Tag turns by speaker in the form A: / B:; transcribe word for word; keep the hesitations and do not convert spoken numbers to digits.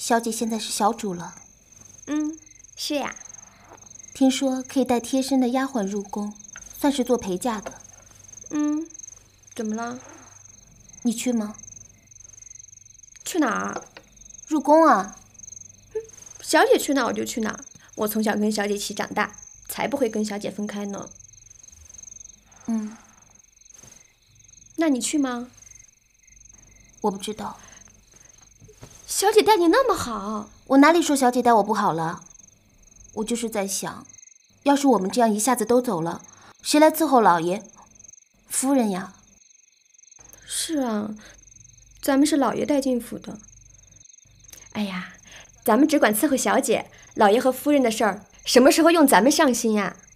A: 小姐现在是小主了。
B: 嗯，是呀。
A: 听说可以带贴身的丫鬟入宫，算是做陪嫁的。
B: 嗯，怎么了？
A: 你去吗？
B: 去哪儿？
A: 入宫啊。
B: 小姐去哪我就去哪。我从小跟小姐一起长大，才不会跟小姐分开呢。
A: 嗯。
B: 那你去吗？
A: 我不知道。
B: 小姐待你那么好，
A: 我哪里说小姐待我不好了？我就是在想，要是我们这样一下子都走了，谁来伺候老爷、夫人呀？
B: 是啊，咱们是老爷带进府的。哎呀，咱们只管伺候小姐，老爷和夫人的事儿，什么时候用咱们上心呀？